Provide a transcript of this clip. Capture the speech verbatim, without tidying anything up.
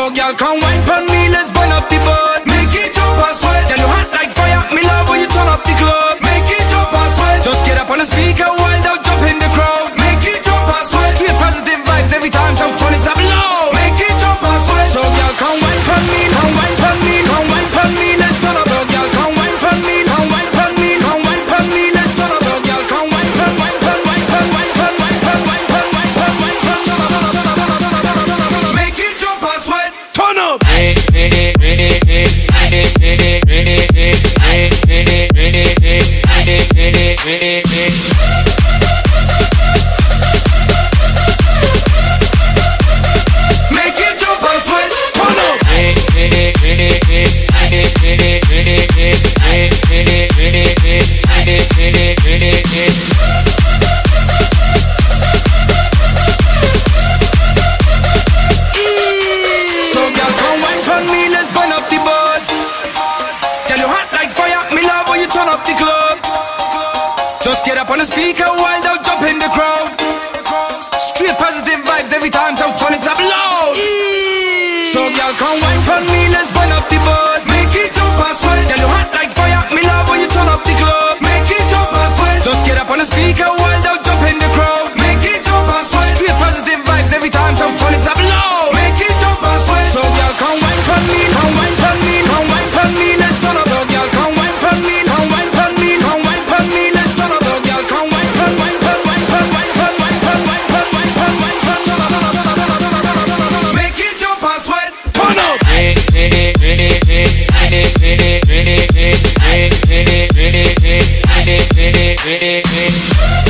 So girl, come wine pon me, let's burn up the boat. Make it jump and sweat. Girl, you hot like fire, me love when you turn up the club. Make it jump and sweat. Just get up on the speaker, wild out, jump in the crowd. Make it jump and sweat. Straight positive vibes every time, so turn it up low. Make it jump and sweat. So girl, come wine pon me, come wine pon me, come wine pon me, let's turn up. So girl, come wine pon me, come wine pon me, come wine pon me, let's turn up. So girl, come wine pon, wine pon, wine pon, wine pon, wine pon, wine pon, wine pon, wine pon, make it jump and sweat. Turn up. Make it jump and sweat. Turn up. So girl, come wine pon me, let's burn up the boat. Girl, you hot like fire, me love when you turn up the club. Just get up on the speaker, wild out, jump in the crowd. Straight positive vibes every time, so turn it up loud. So girl, come wine pon me, let's burn up the boat. Make it jump and sweat. Girl, you hot like fire, me love when you turn up the club. Make it jump and sweat. Just get up on the speaker, wild out, jump in the crowd. Make it jump and sweat. Straight positive vibes every time, so turn it up loud. Make it jump and sweat. So girl, come wine pon me, come wine pon me, come wine pon me, let's turn up. So girl, come wine pon me, come wine pon me, come wine pon me, let's turn up. So girl, come wine pon, wine pon, wine pon, wine pon, wine pon, wine pon, wine pon, wine pon, make it jump and sweat. Turn up. Ready, ready, ready, ready, ready, ready, ready, ready.